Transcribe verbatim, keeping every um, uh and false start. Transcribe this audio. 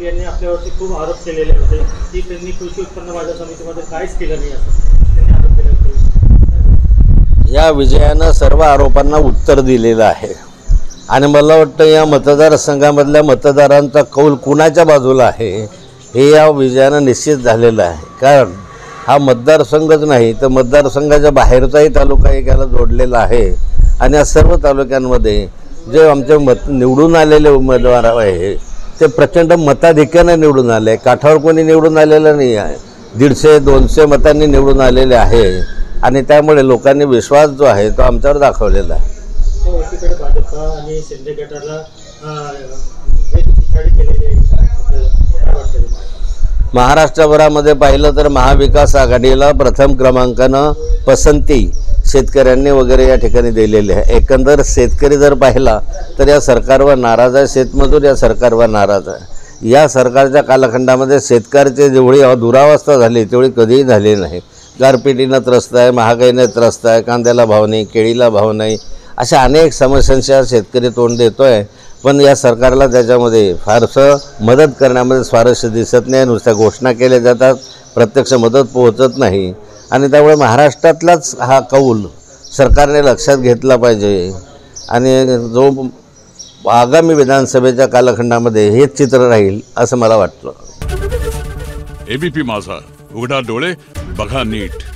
पाटील यांनी आपल्यावरती खूप आरोप केलेले होते की त्यांनी कृषी उत्पन्न बाजार समितीमध्ये काहीच केलं नाही असं त्यांनी आरोप केले होते। या विजयानं सर्व आरोपांना उत्तर दिलेलं आहे आणि मला वाटतं या मतदारसंघामधल्या मतदारांचा कौल कुणाच्या बाजूला आहे हे या विजयानं निश्चित झालेलं आहे। कारण हा मतदारसंघच नाही तर मतदारसंघाच्या बाहेरचाही तालुका एक याला जोडलेला आहे आणि या सर्व तालुक्यांमध्ये जे आमचे मत निवडून आलेले उमेदवार आहे ते प्रचंड मताधिक्याने निवडून आले। काठावर कोणी निवडून आलेलं नाही आहे, दीडशे दोनशे मतांनी निवडून आलेले आहे आणि त्यामुळे लोकांनी विश्वास जो आहे तो आमच्यावर दाखवलेला आहे। एकीकडे भाजपा आणि शिंदे गटाला पिछाडी केलेली आहे, काय वाटतं? महाराष्ट्रभरामध्ये पाहिलं तर महाविकास आघाडीला प्रथम क्रमांकानं पसंती शेतकऱ्यांनी वगैरे या ठिकाणी दिलेली आहे। एकंदर शेतकरी जर पाहिला तर या सरकारवर नाराज आहे, शेतमजूर या सरकारवर नाराज आहे। या सरकारच्या कालखंडामध्ये शेतकऱ्याची जेवढी दुरावस्था झाली तेवढी कधीही झाली नाही। गारपिटीनं त्रस्त आहे, महागाईने त्रस्त आहे, कांद्याला भाव नाही, केळीला भाव नाही, अशा अनेक समस्यांच्या शेतकरी तोंड देतो आहे। पण या सरकारला त्याच्यामध्ये फारसं मदत करण्यामध्ये स्वारस्य दिसत नाही, नुसत्या घोषणा केल्या जातात, प्रत्यक्ष मदत पोहोचत नाही आणि त्यामुळे महाराष्ट्रातलाच हा कौल सरकारने लक्षात घेतला पाहिजे आणि जो आगामी विधानसभेच्या कालखंडामध्ये हेच चित्र राहील असं मला वाटतं। एबीपी माझा, उघडा डोळे बघा नीट।